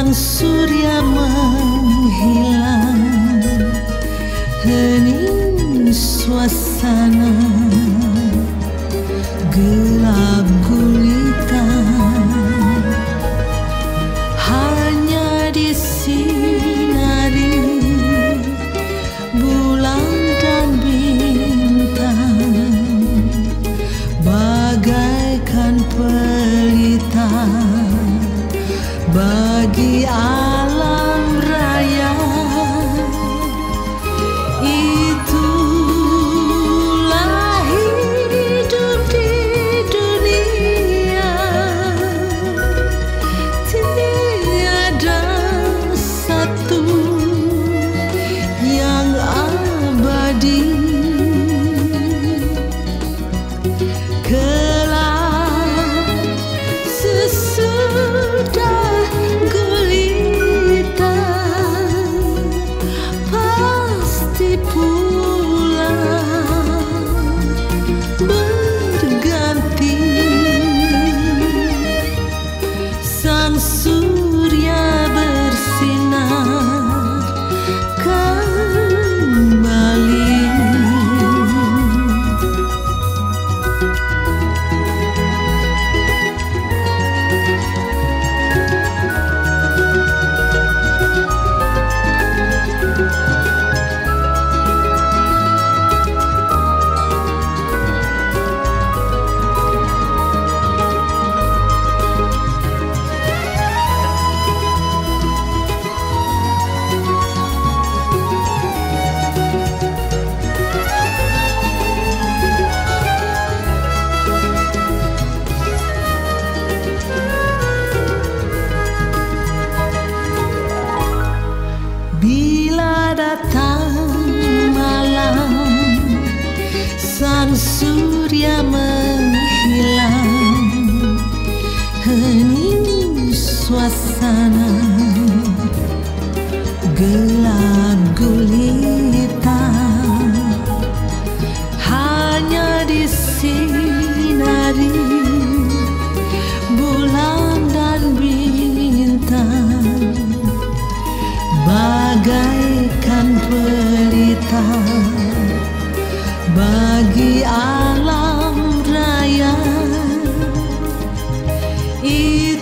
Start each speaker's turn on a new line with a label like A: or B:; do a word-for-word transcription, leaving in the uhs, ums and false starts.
A: sang surya menghilang, hening suasana gelap gulita. Hanya disinari bulan dan bintang, bagaikan pelita bagi alam raya. Itulah hidup di dunia, tiada satu yang abadi. Kelak sesudah gulita pasti pulang berganti. Sang surya bersinar kembali. Bila datang malam, sang surya menghilang, hening suasana gelap gulita. Hanya disinari bulan dan bintang, bagaikan pelita bagi alam raya.